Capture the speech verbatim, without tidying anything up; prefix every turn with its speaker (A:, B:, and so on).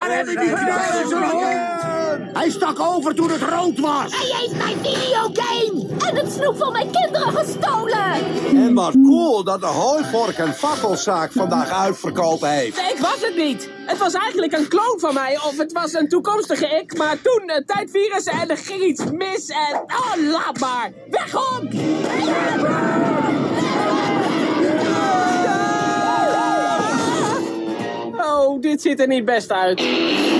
A: hebben die knuizen. Hij stak over toen het rood was.
B: Hij heeft mijn videogame en het snoep van mijn kinderen gestolen.
C: En wat cool dat de hooivork en fakkelzaak vandaag uitverkopen heeft.
D: Nee, ik was het niet. Het was eigenlijk een kloon van mij. Of het was een toekomstige ik. Maar toen, uh, tijdvirussen en er ging iets mis. En, oh, laat maar. Weghok! Oh, dit ziet er niet best uit.